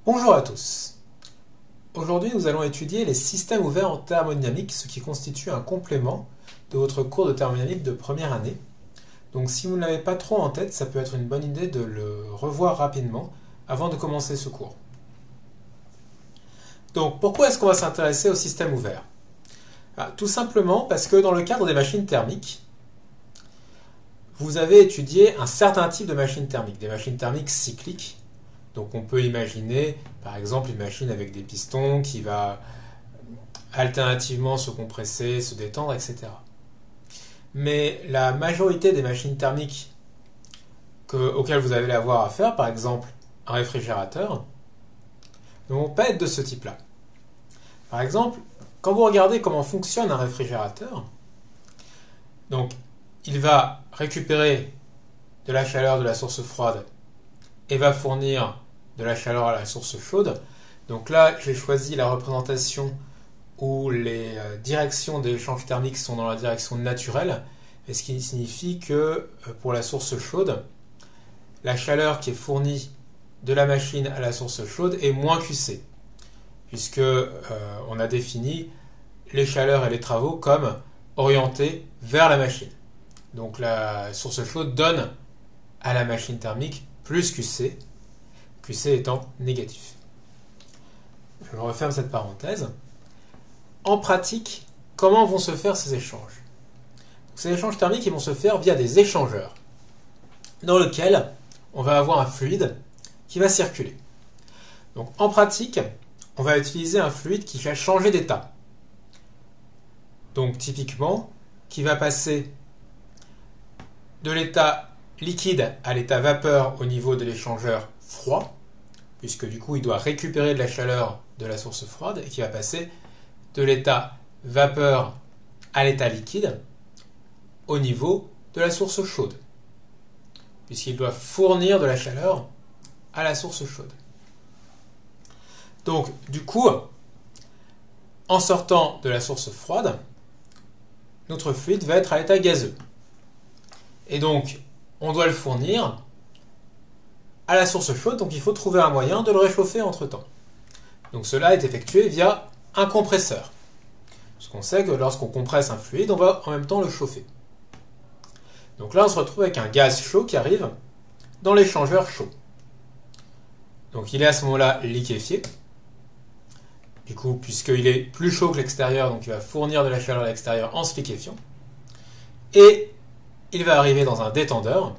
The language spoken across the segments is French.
Bonjour à tous. Aujourd'hui, nous allons étudier les systèmes ouverts en thermodynamique, ce qui constitue un complément de votre cours de thermodynamique de première année. Donc si vous ne l'avez pas trop en tête, ça peut être une bonne idée de le revoir rapidement avant de commencer ce cours. Donc pourquoi est-ce qu'on va s'intéresser aux systèmes ouverts? Tout simplement parce que dans le cadre des machines thermiques, vous avez étudié un certain type de machines thermiques, des machines thermiques cycliques. Donc on peut imaginer par exemple une machine avec des pistons qui va alternativement se compresser, se détendre, etc. Mais la majorité des machines thermiques auxquelles vous allez avoir affaire, par exemple un réfrigérateur, ne vont pas être de ce type-là. Par exemple, quand vous regardez comment fonctionne un réfrigérateur, donc il va récupérer de la chaleur de la source froide et va fournir de la chaleur à la source chaude. Donc là, j'ai choisi la représentation où les directions d'échange thermique sont dans la direction naturelle, ce qui signifie que pour la source chaude, la chaleur qui est fournie de la machine à la source chaude est moins QC, puisque on a défini les chaleurs et les travaux comme orientés vers la machine. Donc la source chaude donne à la machine thermique plus QC, QC étant négatif. Je referme cette parenthèse. En pratique, comment vont se faire ces échanges? Ces échanges thermiques ils vont se faire via des échangeurs, dans lesquels on va avoir un fluide qui va circuler. Donc en pratique, on va utiliser un fluide qui va changer d'état. Donc typiquement, qui va passer de l'état liquide à l'état vapeur au niveau de l'échangeur froid, puisque du coup il doit récupérer de la chaleur de la source froide, et qui va passer de l'état vapeur à l'état liquide au niveau de la source chaude, puisqu'il doit fournir de la chaleur à la source chaude. Donc du coup, en sortant de la source froide, notre fluide va être à l'état gazeux. Et donc, on doit le fournir à la source chaude, donc il faut trouver un moyen de le réchauffer entre-temps. Donc cela est effectué via un compresseur. Parce qu'on sait que lorsqu'on compresse un fluide, on va en même temps le chauffer. Donc là, on se retrouve avec un gaz chaud qui arrive dans l'échangeur chaud. Donc il est à ce moment-là liquéfié. Du coup, puisqu'il est plus chaud que l'extérieur, donc il va fournir de la chaleur à l'extérieur en se liquéfiant. Et il va arriver dans un détendeur.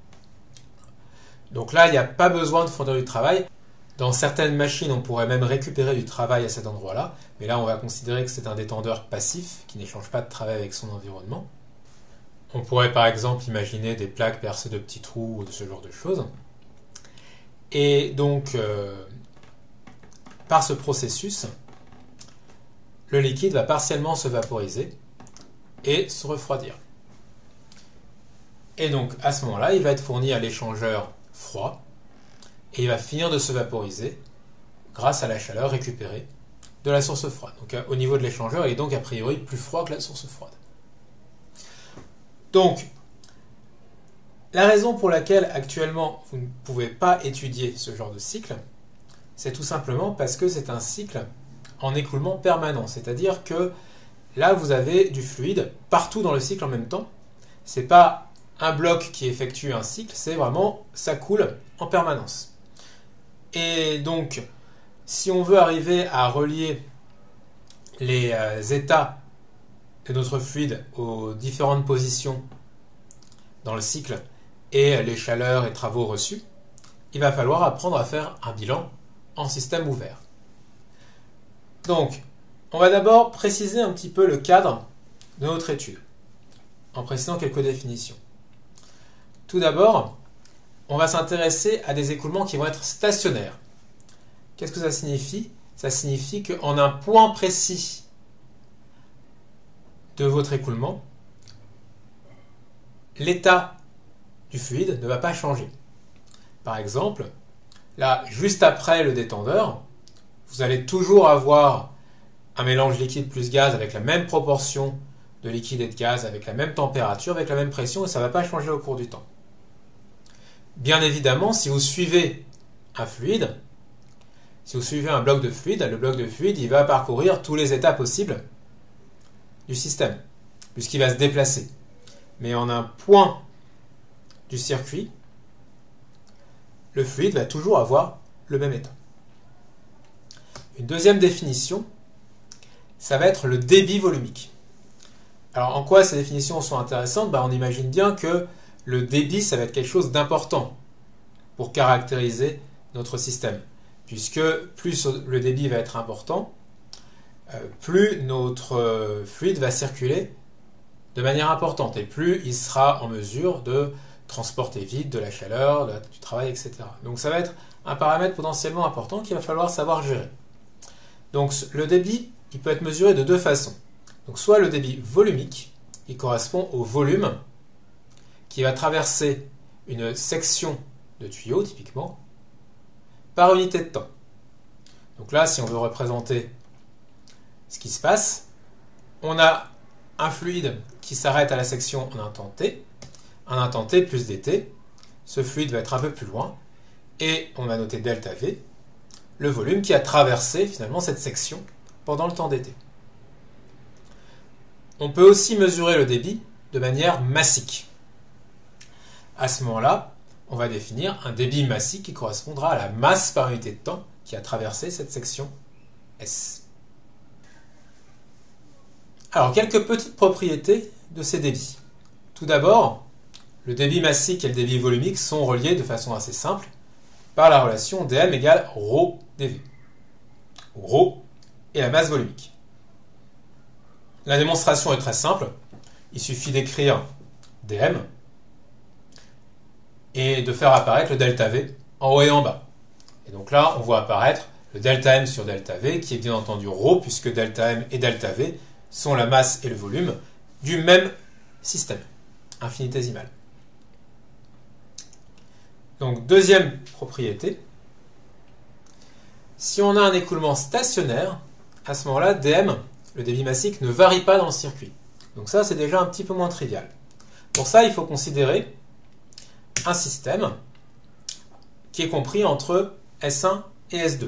Donc là, il n'y a pas besoin de fournir du travail. Dans certaines machines, on pourrait même récupérer du travail à cet endroit-là. Mais là, on va considérer que c'est un détendeur passif qui n'échange pas de travail avec son environnement. On pourrait par exemple imaginer des plaques percées de petits trous ou de ce genre de choses. Et donc, par ce processus, le liquide va partiellement se vaporiser et se refroidir. Et donc, à ce moment-là, il va être fourni à l'échangeur froid et il va finir de se vaporiser grâce à la chaleur récupérée de la source froide. Donc, au niveau de l'échangeur, il est donc a priori plus froid que la source froide. Donc, la raison pour laquelle actuellement vous ne pouvez pas étudier ce genre de cycle, c'est tout simplement parce que c'est un cycle en écoulement permanent. C'est-à-dire que là, vous avez du fluide partout dans le cycle en même temps. Ce n'est pas un bloc qui effectue un cycle, c'est vraiment, ça coule en permanence. Et donc, si on veut arriver à relier les états de notre fluide aux différentes positions dans le cycle et les chaleurs et travaux reçus, il va falloir apprendre à faire un bilan en système ouvert. Donc, on va d'abord préciser un petit peu le cadre de notre étude, en précisant quelques définitions. Tout d'abord, on va s'intéresser à des écoulements qui vont être stationnaires. Qu'est-ce que ça signifie? Ça signifie qu'en un point précis de votre écoulement, l'état du fluide ne va pas changer. Par exemple, là, juste après le détendeur, vous allez toujours avoir un mélange liquide plus gaz avec la même proportion de liquide et de gaz, avec la même température, avec la même pression, et ça ne va pas changer au cours du temps. Bien évidemment, si vous suivez un fluide, Si vous suivez un bloc de fluide, le bloc de fluide, il va parcourir tous les états possibles du système, puisqu'il va se déplacer. Mais en un point du circuit, le fluide va toujours avoir le même état. Une deuxième définition, ça va être le débit volumique. Alors en quoi ces définitions sont intéressantes? On imagine bien que le débit, ça va être quelque chose d'important pour caractériser notre système. Puisque plus le débit va être important, plus notre fluide va circuler de manière importante et plus il sera en mesure de transporter vite de la chaleur, du travail, etc. Donc ça va être un paramètre potentiellement important qu'il va falloir savoir gérer. Donc le débit, il peut être mesuré de deux façons. Donc soit le débit volumique, qui correspond au volume qui va traverser une section de tuyau, typiquement, par unité de temps. Donc là, si on veut représenter ce qui se passe, on a un fluide qui s'arrête à la section en un temps t plus dt. Ce fluide va être un peu plus loin et on va noter delta v, le volume qui a traversé finalement cette section pendant le temps dt. On peut aussi mesurer le débit de manière massique. À ce moment-là, on va définir un débit massique qui correspondra à la masse par unité de temps qui a traversé cette section S. Alors, quelques petites propriétés de ces débits. Tout d'abord, le débit massique et le débit volumique sont reliés de façon assez simple par la relation dm égale ρ dv, où ρ est la masse volumique. La démonstration est très simple. Il suffit d'écrire dm et de faire apparaître le delta v en haut et en bas. Et donc là, on voit apparaître le delta m sur delta v, qui est bien entendu ρ, puisque delta m et delta v sont la masse et le volume du même système infinitésimal. Donc, deuxième propriété, si on a un écoulement stationnaire, à ce moment-là, dm, le débit massique, ne varie pas dans le circuit. Donc ça, c'est déjà un petit peu moins trivial. Pour ça, il faut considérer un système qui est compris entre S1 et S2.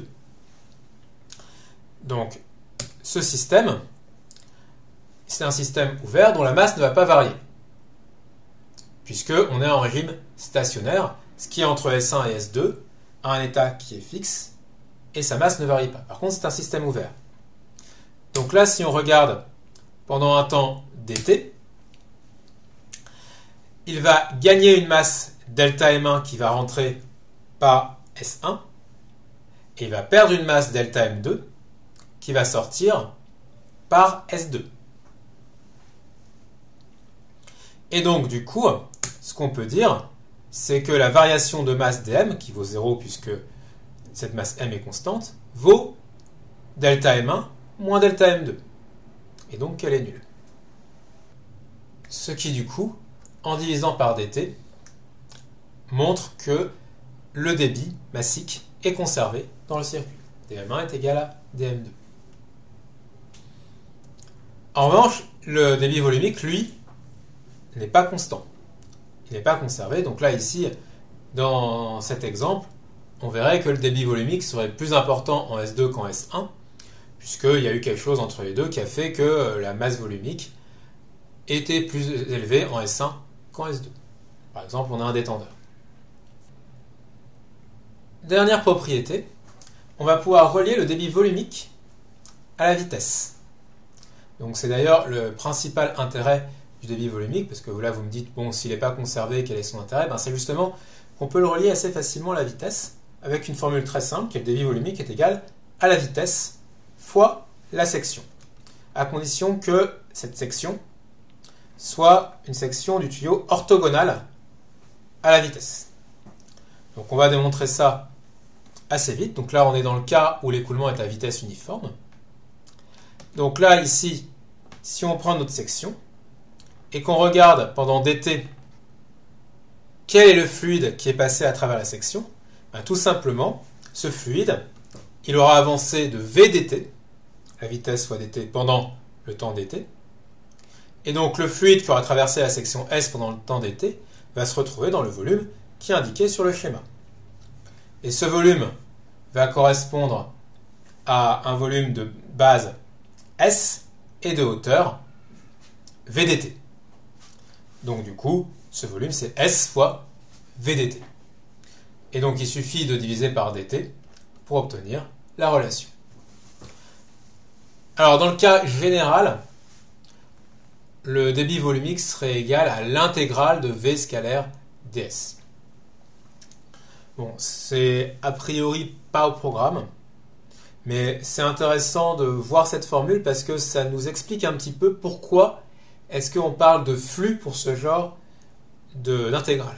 Donc, ce système, c'est un système ouvert dont la masse ne va pas varier, puisqu'on est en régime stationnaire, ce qui est entre S1 et S2 a un état qui est fixe, et sa masse ne varie pas. Par contre, c'est un système ouvert. Donc là, si on regarde pendant un temps dt, il va gagner une masse delta M1 qui va rentrer par S1, et il va perdre une masse delta M2 qui va sortir par S2. Et donc, du coup, ce qu'on peut dire, c'est que la variation de masse dm, qui vaut 0 puisque cette masse m est constante, vaut delta M1 moins delta M2. Et donc qu'elle est nulle. Ce qui, du coup, en divisant par dt, montre que le débit massique est conservé dans le circuit. dm1 est égal à dm2. En revanche, le débit volumique, lui, n'est pas constant. Il n'est pas conservé. Donc là, ici, dans cet exemple, on verrait que le débit volumique serait plus important en S2 qu'en S1, puisqu'il y a eu quelque chose entre les deux qui a fait que la masse volumique était plus élevée en S1 qu'en S2. Par exemple, on a un détendeur. Dernière propriété, on va pouvoir relier le débit volumique à la vitesse. Donc c'est d'ailleurs le principal intérêt du débit volumique, parce que là vous me dites, bon, s'il n'est pas conservé, quel est son intérêt? C'est justement qu'on peut le relier assez facilement à la vitesse, avec une formule très simple, qui est le débit volumique est égal à la vitesse fois la section, à condition que cette section soit une section du tuyau orthogonale à la vitesse. Donc on va démontrer ça assez vite. Donc là on est dans le cas où l'écoulement est à vitesse uniforme. Donc là ici, si on prend notre section et qu'on regarde pendant dt quel est le fluide qui est passé à travers la section, tout simplement ce fluide il aura avancé de v dt, la vitesse fois dt pendant le temps dt, et donc le fluide qui aura traversé la section S pendant le temps dt va se retrouver dans le volume qui est indiqué sur le schéma. Et ce volume va correspondre à un volume de base S et de hauteur VDT. Donc du coup, ce volume c'est S fois VDT. Et donc il suffit de diviser par dt pour obtenir la relation. Alors dans le cas général, le débit volumique serait égal à l'intégrale de V scalaire ds. Bon, c'est a priori pas au programme, mais c'est intéressant de voir cette formule parce que ça nous explique un petit peu pourquoi est-ce qu'on parle de flux pour ce genre d'intégrale.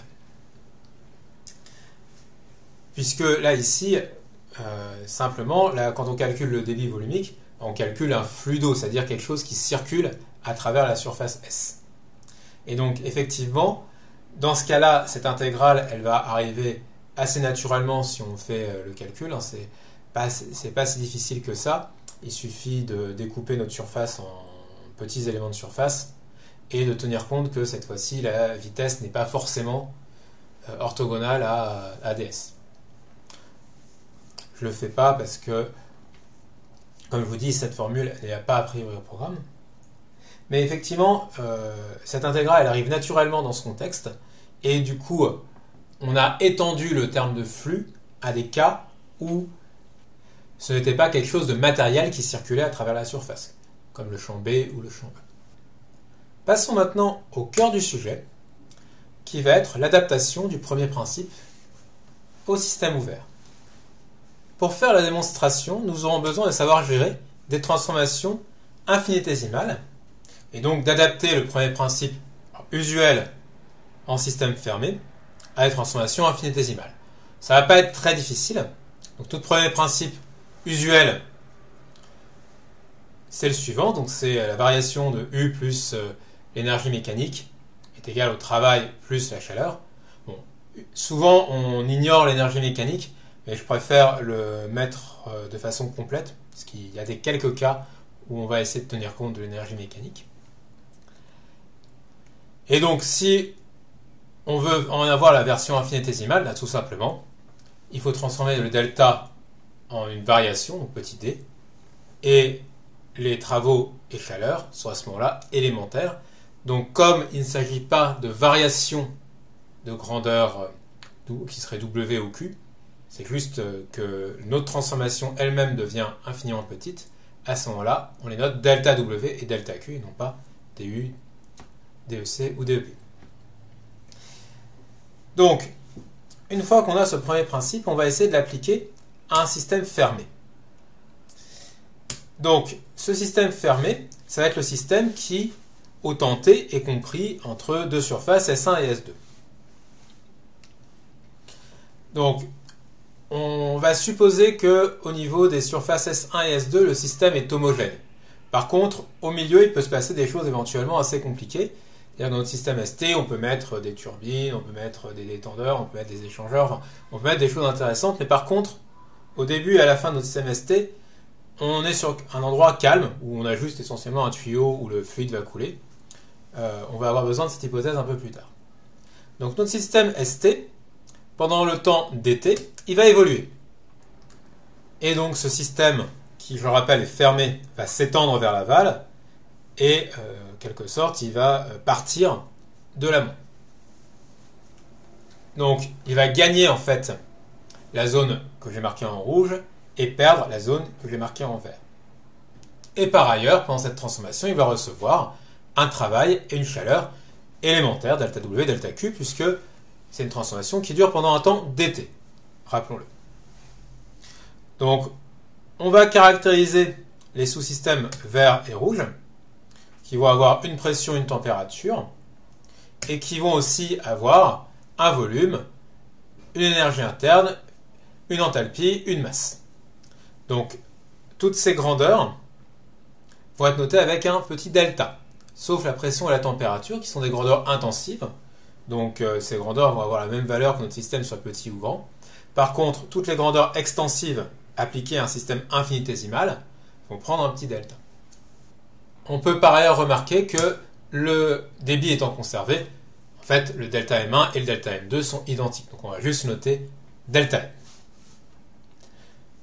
Puisque là, ici, simplement, là, quand on calcule le débit volumique, on calcule un flux d'eau, c'est-à-dire quelque chose qui circule à travers la surface S. Et donc, effectivement, dans ce cas-là, cette intégrale, elle va arriver assez naturellement si on fait le calcul. Hein, c'est pas si difficile que ça. Il suffit de découper notre surface en petits éléments de surface et de tenir compte que cette fois-ci, la vitesse n'est pas forcément orthogonale à ds. Je ne le fais pas parce que, comme je vous dis, cette formule n'est pas a priori au programme. Mais effectivement, cette intégrale, elle arrive naturellement dans ce contexte. Et du coup, on a étendu le terme de flux à des cas où ce n'était pas quelque chose de matériel qui circulait à travers la surface, comme le champ B ou le champ E. Passons maintenant au cœur du sujet, qui va être l'adaptation du premier principe au système ouvert. Pour faire la démonstration, nous aurons besoin de savoir gérer des transformations infinitésimales, et donc d'adapter le premier principe usuel en système fermé à des transformations infinitésimales. Ça ne va pas être très difficile. Donc tout premier principe usuel, c'est le suivant, donc c'est la variation de U plus l'énergie mécanique est égale au travail plus la chaleur. Bon, souvent on ignore l'énergie mécanique, mais je préfère le mettre de façon complète, parce qu'il y a des quelques cas où on va essayer de tenir compte de l'énergie mécanique. Et donc si on veut en avoir la version infinitésimale, là tout simplement, il faut transformer le delta en une variation, donc petit d, et les travaux et chaleur sont à ce moment-là élémentaires. Donc comme il ne s'agit pas de variation de grandeur qui serait W ou Q, c'est juste que notre transformation elle-même devient infiniment petite, à ce moment-là, on les note delta W et delta Q, et non pas DU, DEC ou DEP. Donc, une fois qu'on a ce premier principe, on va essayer de l'appliquer à un système fermé. Donc, ce système fermé, ça va être le système qui, au temps t, est compris entre deux surfaces S1 et S2. Donc, on va supposer qu'au niveau des surfaces S1 et S2, le système est homogène. Par contre, au milieu, il peut se passer des choses éventuellement assez compliquées. C'est-à-dire dans notre système ST, on peut mettre des turbines, on peut mettre des détendeurs, on peut mettre des échangeurs, enfin, on peut mettre des choses intéressantes. Mais par contre, au début et à la fin de notre système ST, on est sur un endroit calme, où on a juste essentiellement un tuyau où le fluide va couler. On va avoir besoin de cette hypothèse un peu plus tard. Donc notre système ST, pendant le temps dt, il va évoluer. Et donc ce système, qui je le rappelle est fermé, va s'étendre vers l'aval, et en quelque sorte, il va partir de l'amont. Donc il va gagner en fait la zone que j'ai marquée en rouge, et perdre la zone que j'ai marquée en vert. Et par ailleurs, pendant cette transformation, il va recevoir un travail et une chaleur élémentaire, delta W, delta Q, puisque c'est une transformation qui dure pendant un temps dt. Rappelons-le. Donc, on va caractériser les sous-systèmes vert et rouge, qui vont avoir une pression, une température, et qui vont aussi avoir un volume, une énergie interne, une enthalpie, une masse. Donc, toutes ces grandeurs vont être notées avec un petit delta, sauf la pression et la température, qui sont des grandeurs intensives. Donc, ces grandeurs vont avoir la même valeur que notre système soit petit ou grand. Par contre, toutes les grandeurs extensives appliquées à un système infinitésimal vont prendre un petit delta. On peut par ailleurs remarquer que le débit étant conservé, en fait, le delta M1 et le delta M2 sont identiques. Donc, on va juste noter delta M.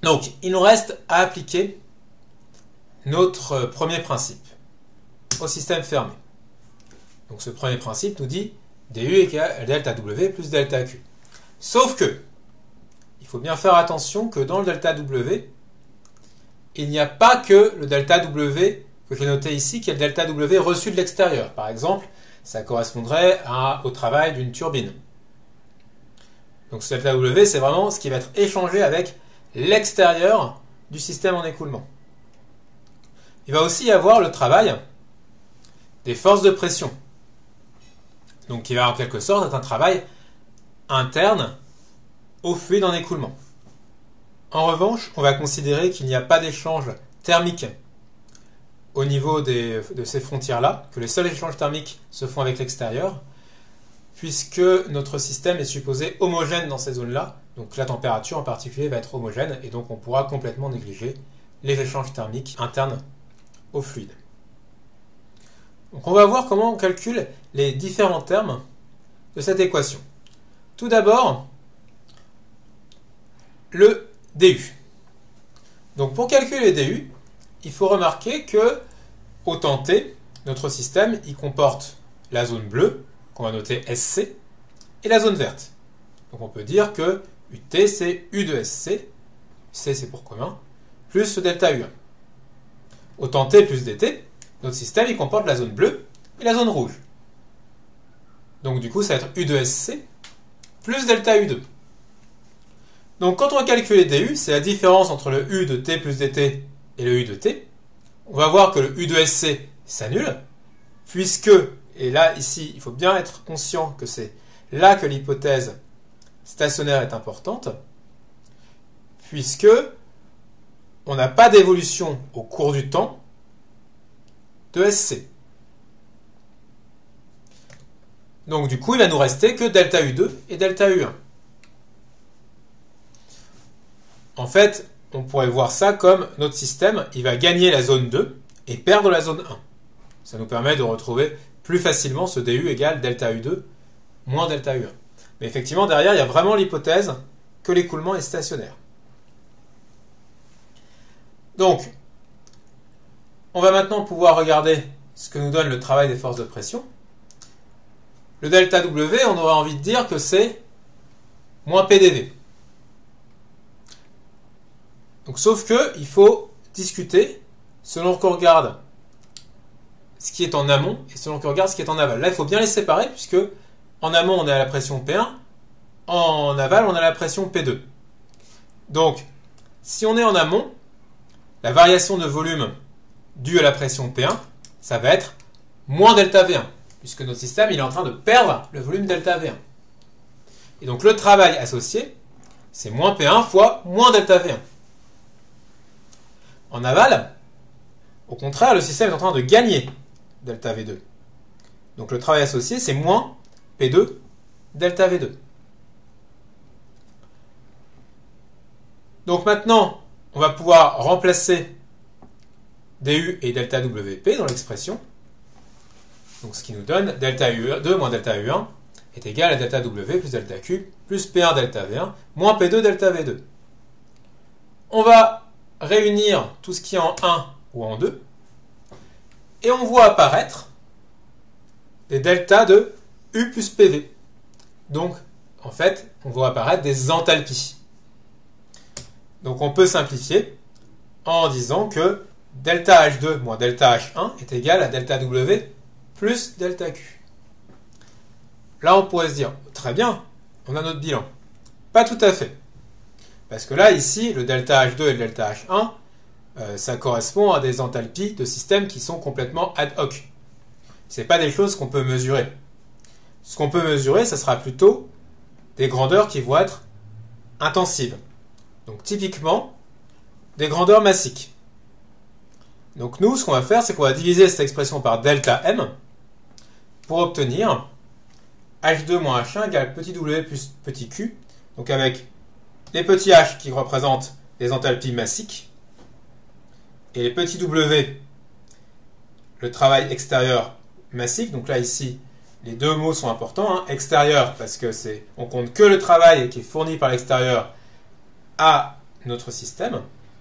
Donc, il nous reste à appliquer notre premier principe au système fermé. Donc, ce premier principe nous dit du égale delta W plus delta Q. Sauf que, il faut bien faire attention que dans le delta W, il n'y a pas que le delta W que j'ai noté ici, qui est le delta W reçu de l'extérieur. Par exemple, ça correspondrait au travail d'une turbine. Donc ce delta W, c'est vraiment ce qui va être échangé avec l'extérieur du système en écoulement. Il va aussi y avoir le travail des forces de pression. Donc qui va en quelque sorte être un travail interne au fluide en écoulement. En revanche, on va considérer qu'il n'y a pas d'échange thermique au niveau de ces frontières-là, que les seuls échanges thermiques se font avec l'extérieur, puisque notre système est supposé homogène dans ces zones-là, donc la température en particulier va être homogène, et donc on pourra complètement négliger les échanges thermiques internes au fluide. Donc on va voir comment on calcule les différents termes de cette équation. Tout d'abord, le DU. Donc pour calculer le DU, il faut remarquer que au temps T, notre système il comporte la zone bleue, qu'on va noter SC, et la zone verte. Donc on peut dire que UT c'est U de SC, C c'est pour commun, plus le delta U1. Au temps T plus DT, notre système il comporte la zone bleue et la zone rouge. Donc du coup ça va être U de SC plus delta U2. Donc quand on va calculer DU, c'est la différence entre le U de T plus DT et le U de T. On va voir que le U de SC s'annule, puisque, et là ici il faut bien être conscient que c'est là que l'hypothèse stationnaire est importante, puisque on n'a pas d'évolution au cours du temps de SC. Donc du coup il va nous rester que delta U2 et delta U1. En fait, on pourrait voir ça comme notre système, il va gagner la zone 2 et perdre la zone 1. Ça nous permet de retrouver plus facilement ce DU égale delta U2 moins delta U1. Mais effectivement, derrière, il y a vraiment l'hypothèse que l'écoulement est stationnaire. Donc, on va maintenant pouvoir regarder ce que nous donne le travail des forces de pression. Le delta W, on aurait envie de dire que c'est moins PDV. Donc, sauf que il faut discuter selon qu'on regarde ce qui est en amont et selon qu'on regarde ce qui est en aval. Là, il faut bien les séparer puisque en amont, on est à la pression P1, en aval, on a la pression P2. Donc, si on est en amont, la variation de volume due à la pression P1, ça va être moins delta V1, puisque notre système il est en train de perdre le volume delta V1. Et donc, le travail associé, c'est moins P1 fois moins delta V1. En aval, au contraire, le système est en train de gagner delta V2. Donc le travail associé, c'est moins P2 delta V2. Donc maintenant, on va pouvoir remplacer DU et delta WP dans l'expression. Donc ce qui nous donne delta U2 moins delta U1 est égal à delta W plus delta Q plus P1 delta V1 moins P2 delta V2. On va réunir tout ce qui est en 1 ou en 2, et on voit apparaître des deltas de U plus PV. Donc, en fait, on voit apparaître des enthalpies. Donc, on peut simplifier en disant que delta H2 moins delta H1 est égal à delta W plus delta Q. Là, on pourrait se dire, très bien, on a notre bilan. Pas tout à fait. Parce que là, ici, le delta H2 et le delta H1, ça correspond à des enthalpies de systèmes qui sont complètement ad hoc. Ce n'est pas des choses qu'on peut mesurer. Ce qu'on peut mesurer, ça sera plutôt des grandeurs qui vont être intensives. Donc typiquement, des grandeurs massiques. Donc nous, ce qu'on va faire, c'est qu'on va diviser cette expression par delta M pour obtenir H2 moins H1 égale petit w plus petit q. Donc avec les petits h qui représentent les enthalpies massiques et les petits w, le travail extérieur massif. Donc là, ici, les deux mots sont importants. Hein. Extérieur, parce que on compte que le travail qui est fourni par l'extérieur à notre système.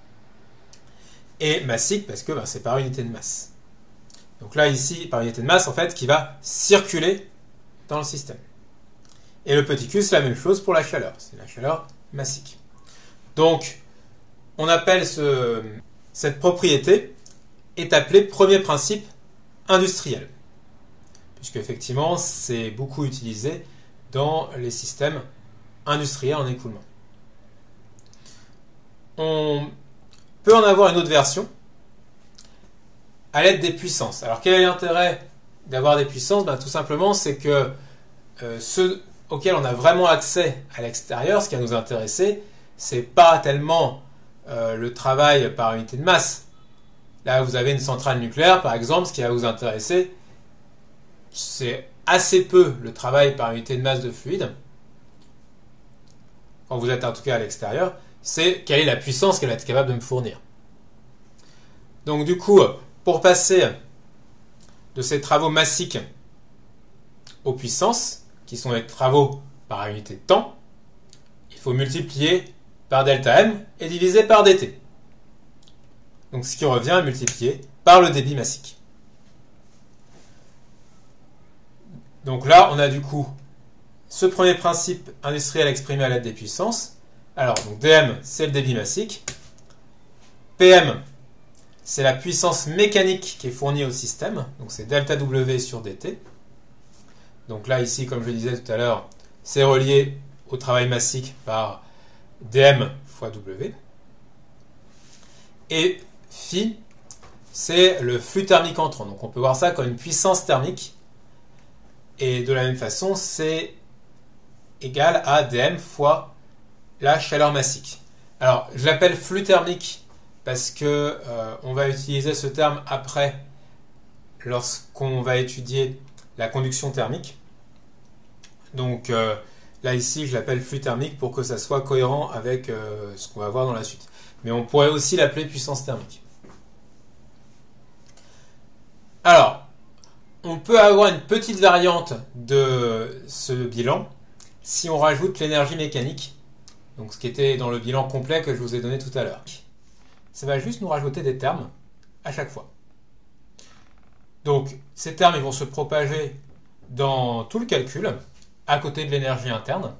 Et massique parce que c'est par unité de masse. Donc là, ici, par unité de masse, en fait, qui va circuler dans le système. Et le petit q, c'est la même chose pour la chaleur. C'est la chaleur massique. Donc, on appelle cette propriété est appelée premier principe industriel. Puisque effectivement, c'est beaucoup utilisé dans les systèmes industriels en écoulement. On peut en avoir une autre version à l'aide des puissances. Alors quel est l'intérêt d'avoir des puissances? Tout simplement, c'est que ceux auxquels on a vraiment accès à l'extérieur, ce qui va nous intéresser, c'est pas tellement le travail par unité de masse. Là, vous avez une centrale nucléaire, par exemple, ce qui va vous intéresser, c'est assez peu le travail par unité de masse de fluide, quand vous êtes en tout cas à l'extérieur, c'est quelle est la puissance qu'elle va être capable de me fournir. Donc du coup, pour passer de ces travaux massiques aux puissances, qui sont les travaux par unité de temps, il faut multiplier par delta M et diviser par dt. Donc ce qui revient à multiplier par le débit massique. Donc là, on a du coup ce premier principe industriel exprimé à l'aide des puissances. Alors, donc dm, c'est le débit massique. Pm, c'est la puissance mécanique qui est fournie au système. Donc c'est delta W sur dt. Donc là, ici, comme je le disais tout à l'heure, c'est relié au travail massique par dm fois W. Et phi, c'est le flux thermique entrant. Donc on peut voir ça comme une puissance thermique. Et de la même façon, c'est égal à dm fois la chaleur massique. Alors, je l'appelle flux thermique parce que on va utiliser ce terme après lorsqu'on va étudier la conduction thermique. Donc là ici, je l'appelle flux thermique pour que ça soit cohérent avec ce qu'on va voir dans la suite. Mais on pourrait aussi l'appeler puissance thermique. Alors, on peut avoir une petite variante de ce bilan si on rajoute l'énergie mécanique, donc ce qui était dans le bilan complet que je vous ai donné tout à l'heure. Ça va juste nous rajouter des termes à chaque fois. Donc ces termes ils vont se propager dans tout le calcul, à côté de l'énergie interne.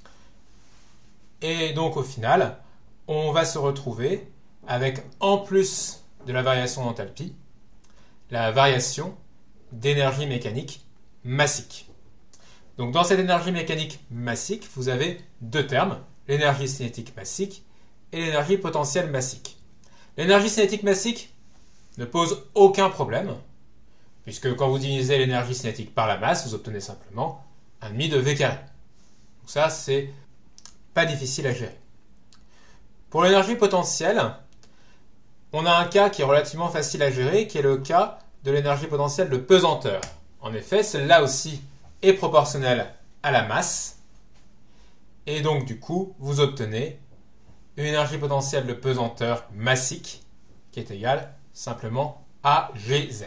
Et donc au final, on va se retrouver avec, en plus de la variation d'enthalpie, la variation d'énergie mécanique massique. Donc dans cette énergie mécanique massique, vous avez deux termes, l'énergie cinétique massique et l'énergie potentielle massique. L'énergie cinétique massique ne pose aucun problème, puisque quand vous divisez l'énergie cinétique par la masse, vous obtenez simplement 1,5 de V carré. Donc ça, c'est pas difficile à gérer. Pour l'énergie potentielle, on a un cas qui est relativement facile à gérer, qui est le cas de l'énergie potentielle de pesanteur. En effet, celle-là aussi est proportionnelle à la masse. Et donc, du coup, vous obtenez une énergie potentielle de pesanteur massique qui est égale simplement à Gz.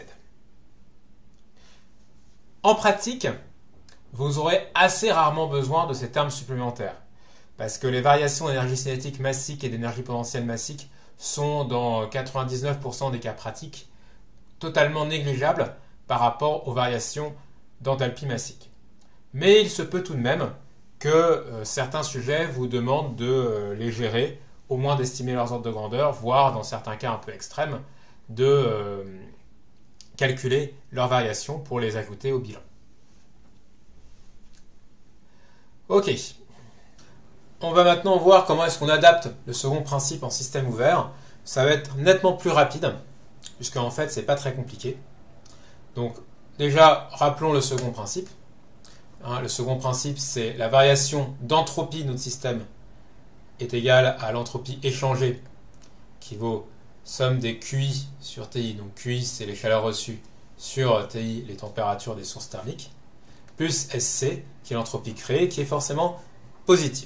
En pratique, vous aurez assez rarement besoin de ces termes supplémentaires parce que les variations d'énergie cinétique massique et d'énergie potentielle massique sont dans 99% des cas pratiques totalement négligeables par rapport aux variations d'enthalpie massique. Mais il se peut tout de même que certains sujets vous demandent de les gérer, au moins d'estimer leurs ordres de grandeur, voire dans certains cas un peu extrêmes, de calculer leurs variations pour les ajouter au bilan. Ok. On va maintenant voir comment est-ce qu'on adapte le second principe en système ouvert. Ça va être nettement plus rapide, puisque en fait, c'est pas très compliqué. Donc, déjà, rappelons le second principe. Le second principe, c'est la variation d'entropie de notre système est égale à l'entropie échangée, qui vaut somme des QI sur TI. Donc QI, c'est les chaleurs reçues, sur TI, les températures des sources thermiques, plus SC, qui est l'entropie créée, qui est forcément positive.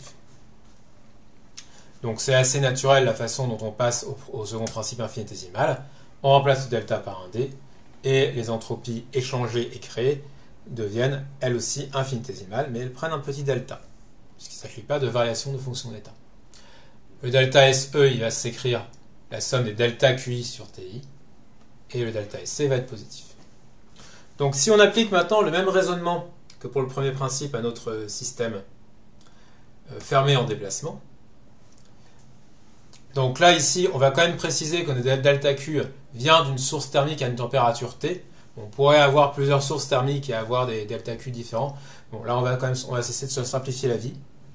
Donc c'est assez naturel la façon dont on passe au second principe infinitésimal. On remplace le delta par un D, et les entropies échangées et créées deviennent elles aussi infinitésimales, mais elles prennent un petit delta, puisqu'il ne s'agit pas de variation de fonction d'état. Le delta SE, il va s'écrire la somme des delta QI sur TI. Et le delta SC va être positif. Donc si on applique maintenant le même raisonnement que pour le premier principe à notre système fermé en déplacement, donc là ici on va quand même préciser que notre delta Q vient d'une source thermique à une température T. On pourrait avoir plusieurs sources thermiques et avoir des delta Q différents. Bon là on va essayer de se simplifier la vie.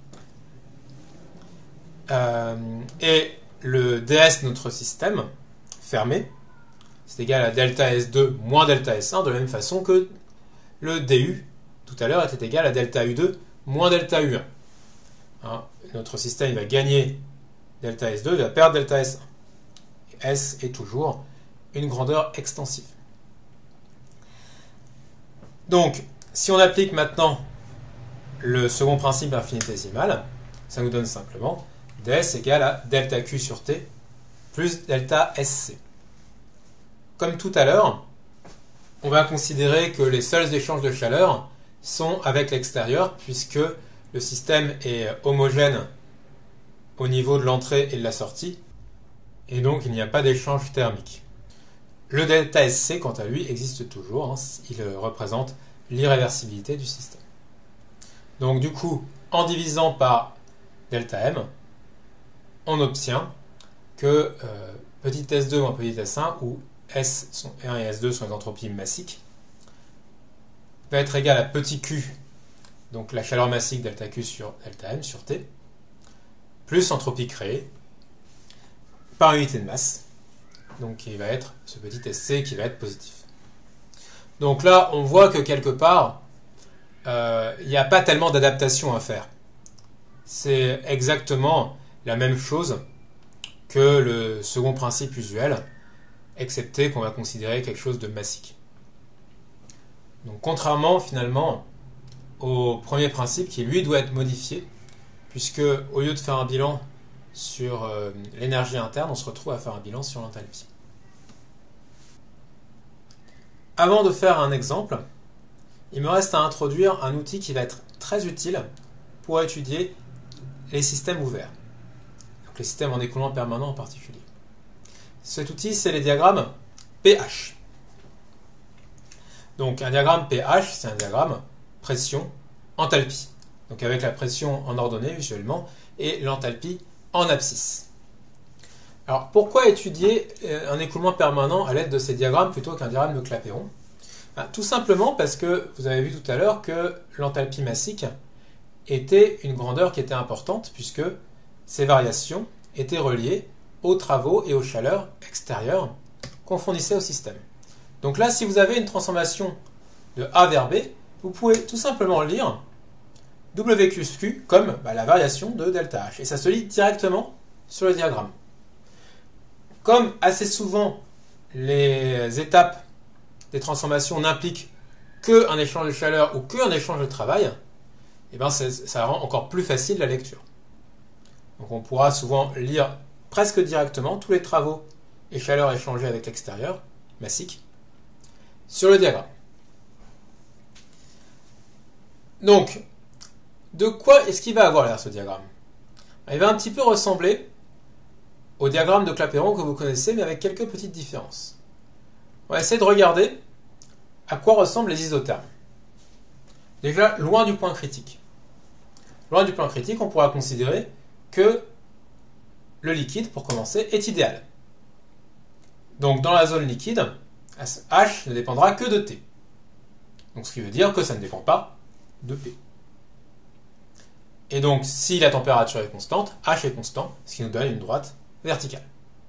Et le ds de notre système fermé, c'est égal à delta S2 moins delta S1, de la même façon que le DU, tout à l'heure, était égal à delta U2 moins delta U1. Hein, notre système il va gagner delta S2, il va perdre delta S1. Et S est toujours une grandeur extensive. Donc, si on applique maintenant le second principe infinitésimal, ça nous donne simplement ds égale à delta Q sur T plus delta SC. Comme tout à l'heure, on va considérer que les seuls échanges de chaleur sont avec l'extérieur, puisque le système est homogène au niveau de l'entrée et de la sortie, et donc il n'y a pas d'échange thermique. Le delta SC, quant à lui, existe toujours, hein, il représente l'irréversibilité du système. Donc du coup, en divisant par delta M, on obtient que petit s2 moins petit s1, où S1 et S2 sont les entropies massiques, va être égal à petit q, donc la chaleur massique delta Q sur delta M sur T, plus entropie créée, par unité de masse, donc qui va être ce petit SC qui va être positif. Donc là, on voit que quelque part, il n'y a pas tellement d'adaptation à faire. C'est exactement la même chose que le second principe usuel, excepté qu'on va considérer quelque chose de massique. Donc contrairement finalement au premier principe qui lui doit être modifié, puisque au lieu de faire un bilan sur l'énergie interne, on se retrouve à faire un bilan sur l'enthalpie. Avant de faire un exemple, il me reste à introduire un outil qui va être très utile pour étudier les systèmes ouverts, donc les systèmes en écoulement permanent en particulier. Cet outil, c'est les diagrammes pH. Donc un diagramme pH, c'est un diagramme pression-enthalpie. Donc avec la pression en ordonnée visuellement et l'enthalpie en abscisse. Alors pourquoi étudier un écoulement permanent à l'aide de ces diagrammes plutôt qu'un diagramme de Clapeyron? Tout simplement parce que vous avez vu tout à l'heure que l'enthalpie massique était une grandeur qui était importante puisque ces variations étaient reliées aux travaux et aux chaleurs extérieures qu'on fournissait au système. Donc là, si vous avez une transformation de A vers B, vous pouvez tout simplement lire W plus Q comme la variation de delta H. Et ça se lit directement sur le diagramme. Comme assez souvent les étapes des transformations n'impliquent qu'un échange de chaleur ou qu'un échange de travail, et bien ça rend encore plus facile la lecture. Donc on pourra souvent lire presque directement tous les travaux et chaleurs échangées avec l'extérieur, massique, sur le diagramme. Donc, de quoi est-ce qu'il va avoir l'air ce diagramme? Il va un petit peu ressembler au diagramme de Clapeyron que vous connaissez, mais avec quelques petites différences. On va essayer de regarder à quoi ressemblent les isothermes. Déjà, loin du point critique. Loin du point critique, on pourra considérer que le liquide, pour commencer, est idéal. Donc dans la zone liquide, H ne dépendra que de T. Donc ce qui veut dire que ça ne dépend pas de P. Et donc si la température est constante, H est constant, ce qui nous donne une droite verticale.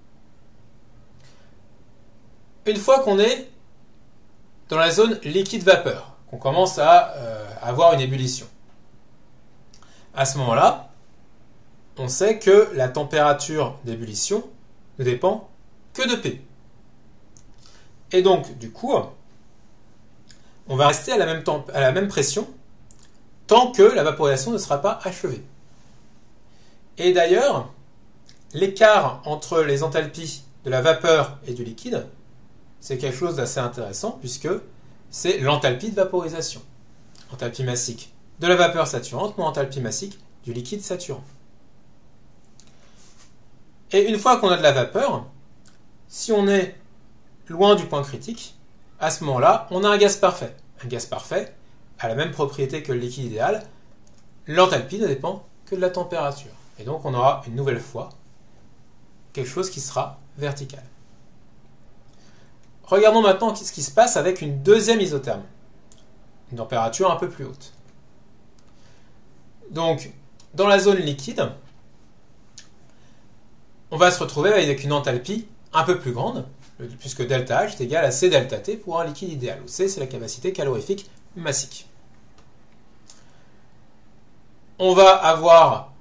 Une fois qu'on est dans la zone liquide-vapeur, qu'on commence à avoir une ébullition, à ce moment-là, on sait que la température d'ébullition ne dépend que de P. Et donc, du coup, on va rester à la même pression tant que la vaporisation ne sera pas achevée. Et d'ailleurs, l'écart entre les enthalpies de la vapeur et du liquide, c'est quelque chose d'assez intéressant puisque c'est l'enthalpie de vaporisation. Enthalpie massique de la vapeur saturante moins enthalpie massique du liquide saturant. Et une fois qu'on a de la vapeur, si on est loin du point critique, à ce moment-là, on a un gaz parfait. Un gaz parfait a la même propriété que le liquide idéal. L'enthalpie ne dépend que de la température. Et donc on aura une nouvelle fois quelque chose qui sera vertical. Regardons maintenant ce qui se passe avec une deuxième isotherme. Une température un peu plus haute. Donc, dans la zone liquide, on va se retrouver avec une enthalpie un peu plus grande, puisque delta H est égal à C delta T pour un liquide idéal, où C c'est la capacité calorifique massique. On va avoir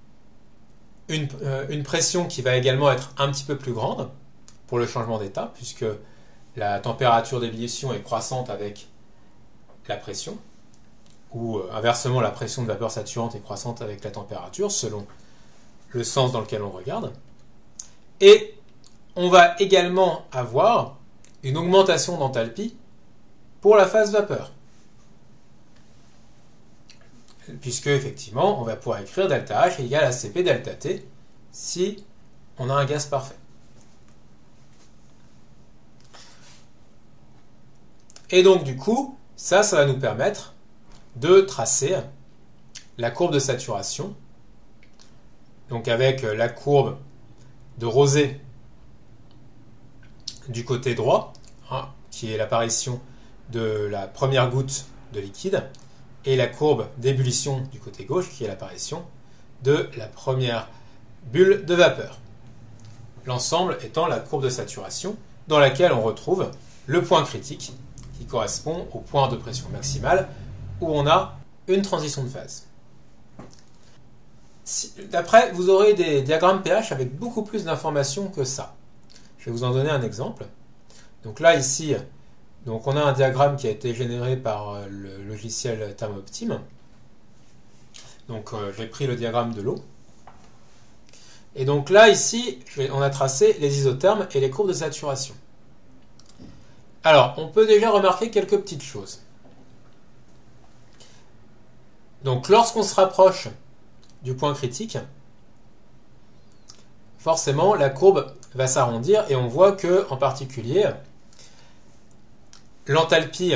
une pression qui va également être un petit peu plus grande pour le changement d'état, puisque la température d'ébullition est croissante avec la pression, ou inversement la pression de vapeur saturante est croissante avec la température, selon le sens dans lequel on regarde. Et on va également avoir une augmentation d'enthalpie pour la phase vapeur. Puisque, effectivement, on va pouvoir écrire delta H égale à Cp delta T si on a un gaz parfait. Et donc, du coup, ça va nous permettre de tracer la courbe de saturation. Donc, avec la courbe de Rosé du côté droit, qui est l'apparition de la première goutte de liquide, et la courbe d'ébullition du côté gauche, qui est l'apparition de la première bulle de vapeur. L'ensemble étant la courbe de saturation, dans laquelle on retrouve le point critique, qui correspond au point de pression maximale, où on a une transition de phase. D'après, vous aurez des diagrammes pH avec beaucoup plus d'informations que ça. Je vais vous en donner un exemple. Donc là, ici, donc on a un diagramme qui a été généré par le logiciel Thermoptime. Donc j'ai pris le diagramme de l'eau. Et donc là, ici, on a tracé les isothermes et les courbes de saturation. Alors, on peut déjà remarquer quelques petites choses. Donc lorsqu'on se rapproche du point critique, forcément la courbe va s'arrondir et on voit que, en particulier, l'enthalpie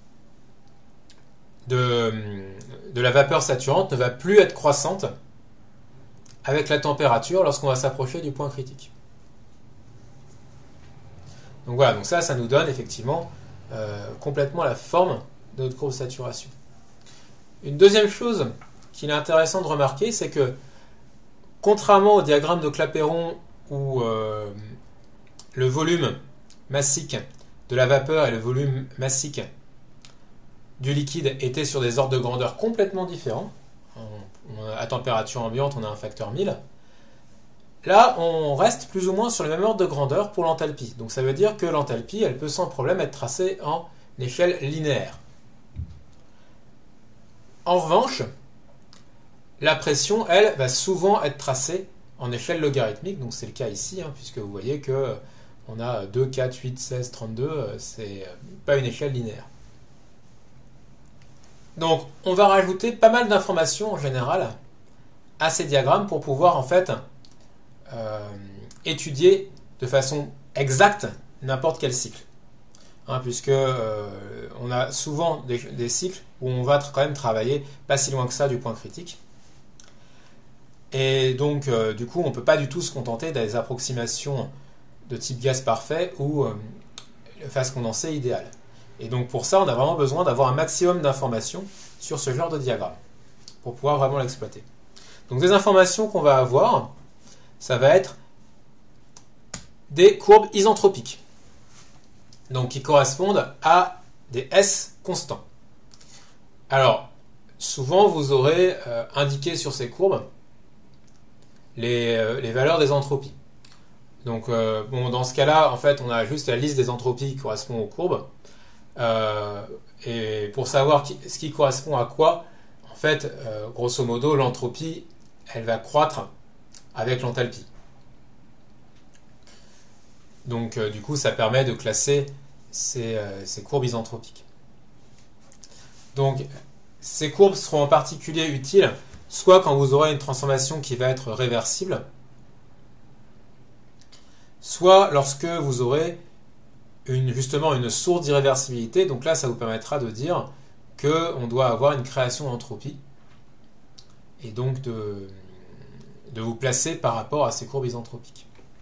de la vapeur saturante ne va plus être croissante avec la température lorsqu'on va s'approcher du point critique. Donc voilà, donc ça nous donne effectivement complètement la forme de notre courbe de saturation. Une deuxième chose qu'il est intéressant de remarquer, c'est que contrairement au diagramme de Clapeyron où le volume massique de la vapeur et le volume massique du liquide étaient sur des ordres de grandeur complètement différents, à température ambiante on a un facteur 1000, là on reste plus ou moins sur le même ordre de grandeur pour l'enthalpie. Donc ça veut dire que l'enthalpie elle peut sans problème être tracée en échelle linéaire. En revanche, la pression, elle, va souvent être tracée en échelle logarithmique, donc c'est le cas ici, puisque vous voyez que on a 2, 4, 8, 16, 32, c'est pas une échelle linéaire. Donc on va rajouter pas mal d'informations en général à ces diagrammes pour pouvoir en fait étudier de façon exacte n'importe quel cycle. Puisque on a souvent des cycles où on va quand même travailler pas si loin que ça du point critique. Et donc, du coup, on ne peut pas du tout se contenter des approximations de type gaz parfait ou phase condensée idéale. Et donc, pour ça, on a vraiment besoin d'avoir un maximum d'informations sur ce genre de diagramme pour pouvoir vraiment l'exploiter. Donc, des informations qu'on va avoir, ça va être des courbes isentropiques, donc qui correspondent à des S constants. Alors, souvent, vous aurez indiqué sur ces courbes les valeurs des entropies. Donc, dans ce cas-là, en fait, on a juste la liste des entropies qui correspond aux courbes. Et pour savoir ce qui correspond à quoi, en fait, grosso modo, l'entropie, elle va croître avec l'enthalpie. Donc, du coup, ça permet de classer ces courbes isentropiques. Donc, ces courbes seront en particulier utiles soit quand vous aurez une transformation qui va être réversible, soit lorsque vous aurez justement une source d'irréversibilité. Donc là, ça vous permettra de dire qu'on doit avoir une création d'entropie et donc de vous placer par rapport à ces courbes isentropiques.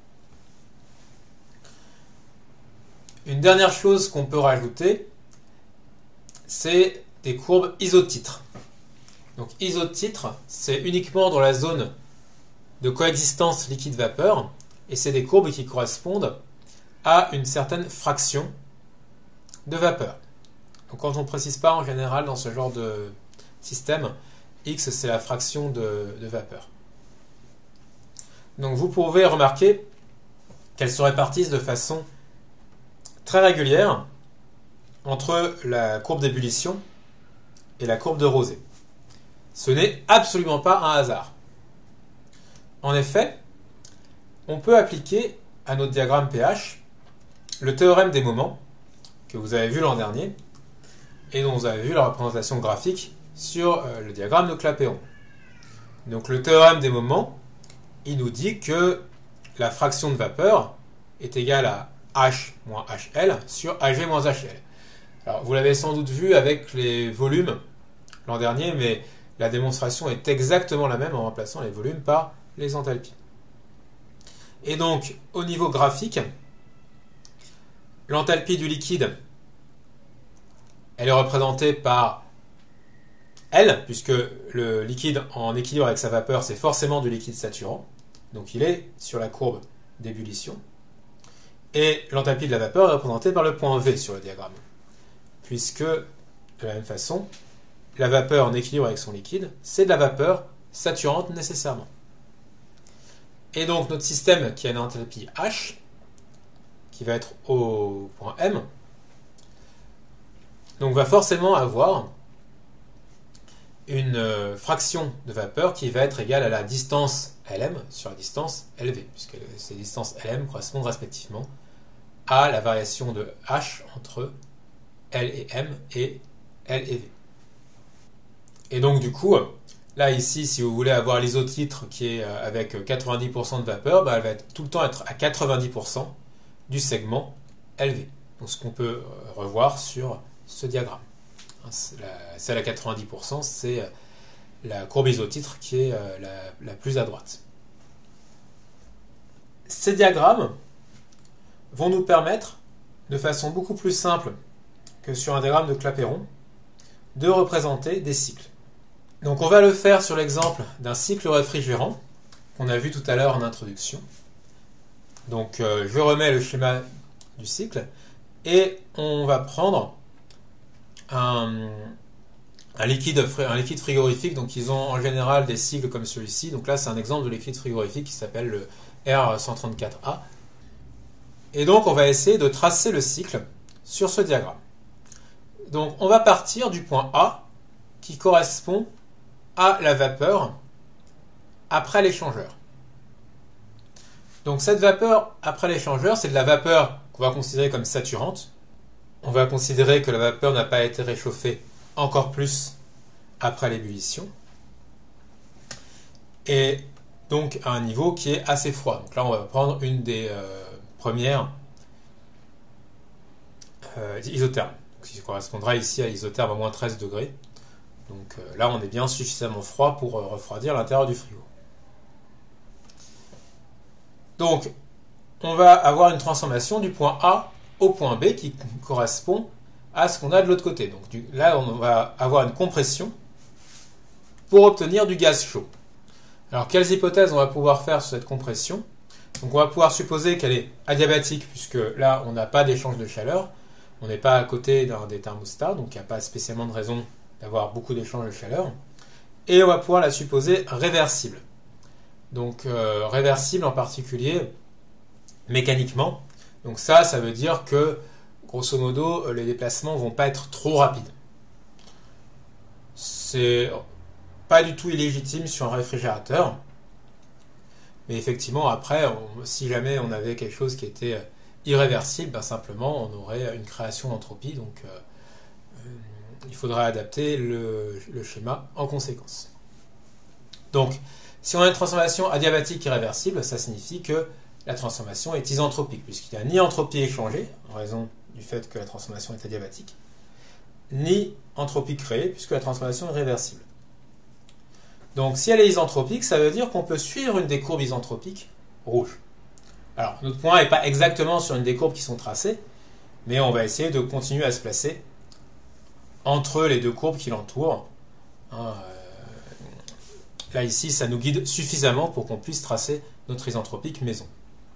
Une dernière chose qu'on peut rajouter, c'est des courbes isotitres. Donc isotitres, c'est uniquement dans la zone de coexistence liquide-vapeur, et c'est des courbes qui correspondent à une certaine fraction de vapeur. Donc quand on ne précise pas en général dans ce genre de système, X c'est la fraction de vapeur. Donc vous pouvez remarquer qu'elles se répartissent de façon très régulière entre la courbe d'ébullition et la courbe de Rosé. Ce n'est absolument pas un hasard. En effet, on peut appliquer à notre diagramme pH le théorème des moments que vous avez vu l'an dernier et dont vous avez vu la représentation graphique sur le diagramme de Clapeyron. Donc le théorème des moments, il nous dit que la fraction de vapeur est égale à H moins HL sur Ag moins HL. Alors vous l'avez sans doute vu avec les volumes l'an dernier, mais la démonstration est exactement la même en remplaçant les volumes par les enthalpies. Et donc, au niveau graphique, l'enthalpie du liquide, elle est représentée par L, puisque le liquide en équilibre avec sa vapeur, c'est forcément du liquide saturant. Donc il est sur la courbe d'ébullition. Et l'enthalpie de la vapeur est représentée par le point V sur le diagramme. Puisque, de la même façon, la vapeur en équilibre avec son liquide, c'est de la vapeur saturante nécessairement. Et donc notre système qui a une enthalpie H, qui va être au point M, donc va forcément avoir une fraction de vapeur qui va être égale à la distance Lm sur la distance Lv, puisque ces distances Lm correspondent respectivement à la variation de H entre L et M et L et V. Et donc du coup, là ici, si vous voulez avoir l'isotitre qui est avec 90% de vapeur, elle va tout le temps être à 90% du segment LV. Donc ce qu'on peut revoir sur ce diagramme. Celle à 90%, c'est la courbe isotitre qui est la plus à droite. Ces diagrammes vont nous permettre, de façon beaucoup plus simple que sur un diagramme de Clapeyron, de représenter des cycles. Donc on va le faire sur l'exemple d'un cycle réfrigérant qu'on a vu tout à l'heure en introduction. Donc je remets le schéma du cycle et on va prendre un liquide frigorifique. Donc ils ont en général des cycles comme celui-ci. Donc là c'est un exemple de liquide frigorifique qui s'appelle le R134A. Et donc on va essayer de tracer le cycle sur ce diagramme. Donc on va partir du point A qui correspond à la vapeur après l'échangeur. Donc cette vapeur après l'échangeur, c'est de la vapeur qu'on va considérer comme saturante. On va considérer que la vapeur n'a pas été réchauffée encore plus après l'ébullition. Et donc à un niveau qui est assez froid. Donc là on va prendre une des premières isothermes, qui correspondra ici à l'isotherme à moins 13 degrés. Donc là, on est bien suffisamment froid pour refroidir l'intérieur du frigo. Donc, on va avoir une transformation du point A au point B qui correspond à ce qu'on a de l'autre côté. Donc là, on va avoir une compression pour obtenir du gaz chaud. Alors, quelles hypothèses on va pouvoir faire sur cette compression? Donc, on va pouvoir supposer qu'elle est adiabatique, puisque là, on n'a pas d'échange de chaleur. On n'est pas à côté des thermostats, donc il n'y a pas spécialement de raison d'avoir beaucoup d'échanges de chaleur. Et on va pouvoir la supposer réversible. Donc réversible en particulier mécaniquement. Donc ça veut dire que grosso modo les déplacements ne vont pas être trop rapides. C'est pas du tout illégitime sur un réfrigérateur. Mais effectivement après, si jamais on avait quelque chose qui était irréversible, simplement on aurait une création d'entropie. Donc il faudra adapter le schéma en conséquence. Donc, si on a une transformation adiabatique irréversible, ça signifie que la transformation est isentropique, puisqu'il n'y a ni entropie échangée, en raison du fait que la transformation est adiabatique, ni entropie créée, puisque la transformation est réversible. Donc si elle est isentropique, ça veut dire qu'on peut suivre une des courbes isentropiques rouges. Alors, notre point n'est pas exactement sur une des courbes qui sont tracées, mais on va essayer de continuer à se placer entre les deux courbes qui l'entourent. Là, ici, ça nous guide suffisamment pour qu'on puisse tracer notre isentropique maison.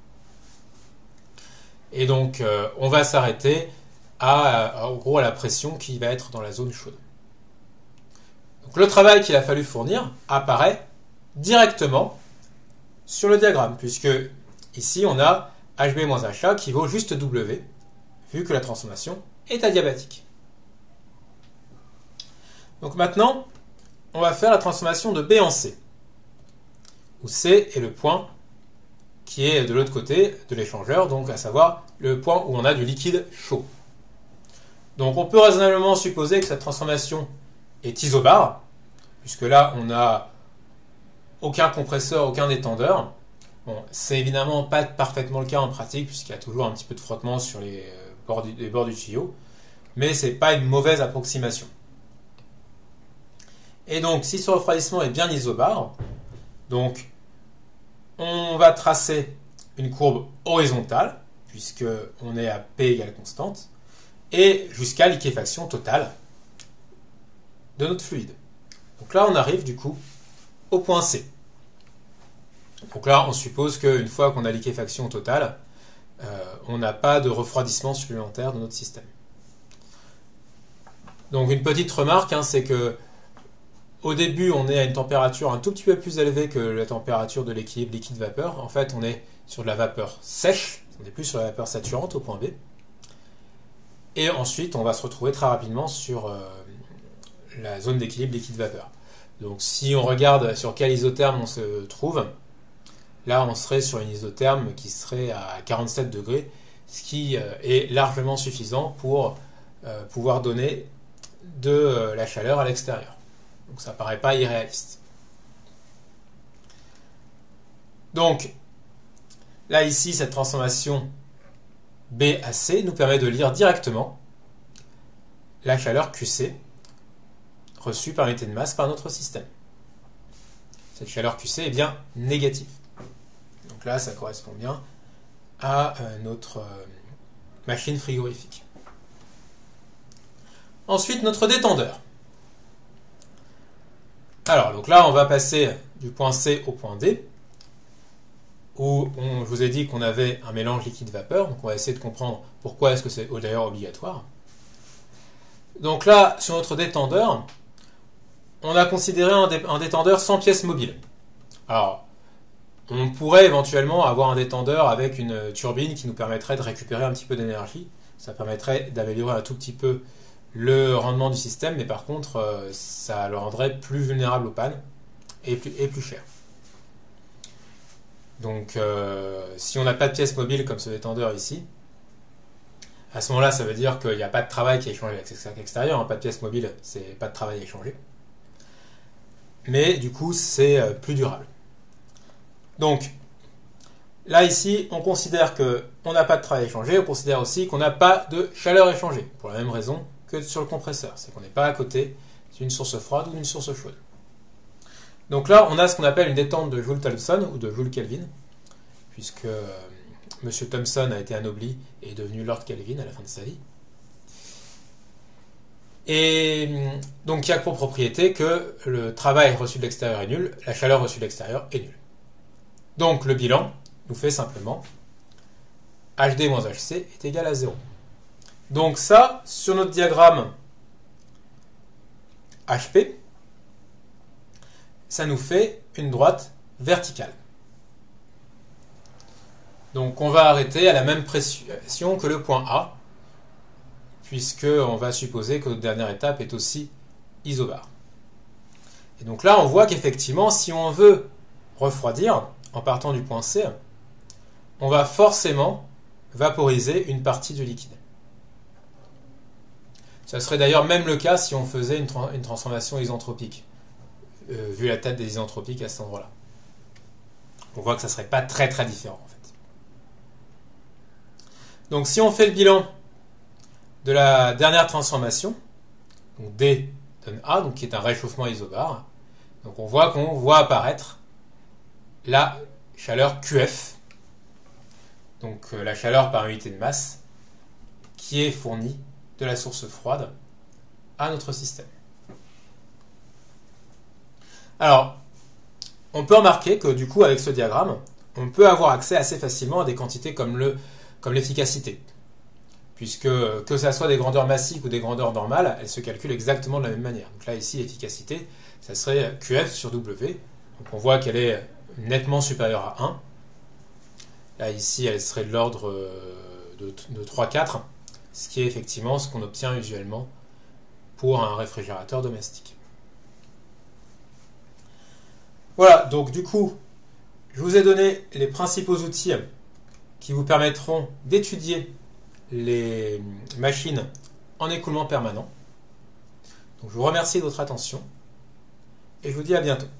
Et donc, on va s'arrêter en gros, à la pression qui va être dans la zone chaude. Donc, le travail qu'il a fallu fournir apparaît directement sur le diagramme, puisque ici, on a HB moins HA qui vaut juste W, vu que la transformation est adiabatique. Donc maintenant, on va faire la transformation de B en C, où C est le point qui est de l'autre côté de l'échangeur, donc à savoir le point où on a du liquide chaud. Donc on peut raisonnablement supposer que cette transformation est isobare, puisque là on n'a aucun compresseur, aucun détendeur. Bon, c'est évidemment pas parfaitement le cas en pratique, puisqu'il y a toujours un petit peu de frottement sur les bords du tuyau, mais c'est pas une mauvaise approximation. Et donc, si ce refroidissement est bien isobare, donc on va tracer une courbe horizontale, puisque on est à P égale constante, et jusqu'à liquéfaction totale de notre fluide. Donc là, on arrive du coup au point C. Donc là, on suppose qu'une fois qu'on a liquéfaction totale, on n'a pas de refroidissement supplémentaire de notre système. Donc une petite remarque, c'est que au début, on est à une température un tout petit peu plus élevée que la température de l'équilibre liquide-vapeur. En fait, on est sur de la vapeur sèche, on n'est plus sur la vapeur saturante au point B. Et ensuite, on va se retrouver très rapidement sur la zone d'équilibre liquide-vapeur. Donc si on regarde sur quel isotherme on se trouve, là on serait sur une isotherme qui serait à 47 degrés, ce qui est largement suffisant pour pouvoir donner de la chaleur à l'extérieur. Donc ça ne paraît pas irréaliste. Donc là ici, cette transformation B à C nous permet de lire directement la chaleur QC reçue par unité de masse par notre système. Cette chaleur QC est bien négative. Donc là, ça correspond bien à notre machine frigorifique. Ensuite, notre détendeur. Alors, donc là, on va passer du point C au point D, où je vous ai dit qu'on avait un mélange liquide-vapeur. Donc on va essayer de comprendre pourquoi est-ce que c'est d'ailleurs obligatoire. Donc là, sur notre détendeur, on a considéré un détendeur sans pièce mobile. Alors, on pourrait éventuellement avoir un détendeur avec une turbine qui nous permettrait de récupérer un petit peu d'énergie. Ça permettrait d'améliorer un tout petit peu le rendement du système, mais par contre, ça le rendrait plus vulnérable aux pannes et plus cher. Donc, si on n'a pas de pièce mobile comme ce détendeur ici, à ce moment-là, ça veut dire qu'il n'y a pas de travail qui est échangé avec l'extérieur. Pas de pièce mobile, c'est pas de travail à échanger. Mais du coup, c'est plus durable. Donc, là, ici, on considère qu'on n'a pas de travail échangé. On considère aussi qu'on n'a pas de chaleur échangée, pour la même raison que sur le compresseur. C'est qu'on n'est pas à côté d'une source froide ou d'une source chaude. Donc là, on a ce qu'on appelle une détente de Joule-Thomson ou de Joule-Kelvin, puisque M. Thomson a été anobli et est devenu Lord Kelvin à la fin de sa vie. Et donc, il y a pour propriété que le travail reçu de l'extérieur est nul, la chaleur reçue de l'extérieur est nulle. Donc, le bilan nous fait simplement HD moins HC est égal à 0. Donc ça, sur notre diagramme HP, ça nous fait une droite verticale. Donc on va arrêter à la même pression que le point A, puisqu'on va supposer que notre dernière étape est aussi isobare. Et donc là, on voit qu'effectivement, si on veut refroidir, en partant du point C, on va forcément vaporiser une partie du liquide. Ça serait d'ailleurs même le cas si on faisait une transformation isentropique, vu la tête des isentropiques à cet endroit-là. On voit que ça ne serait pas très très différent en fait. Donc si on fait le bilan de la dernière transformation, donc D donne A, donc qui est un réchauffement isobare, donc on voit apparaître la chaleur QF, donc la chaleur par unité de masse, qui est fournie de la source froide à notre système. Alors, on peut remarquer que du coup, avec ce diagramme, on peut avoir accès assez facilement à des quantités comme l'efficacité. Puisque, que ça soit des grandeurs massiques ou des grandeurs normales, elles se calculent exactement de la même manière. Donc là, ici, l'efficacité, ça serait QF sur W. Donc on voit qu'elle est nettement supérieure à 1. Là, ici, elle serait de l'ordre de 3-4, ce qui est effectivement ce qu'on obtient usuellement pour un réfrigérateur domestique. Voilà, donc du coup, je vous ai donné les principaux outils qui vous permettront d'étudier les machines en écoulement permanent. Donc je vous remercie de votre attention et je vous dis à bientôt.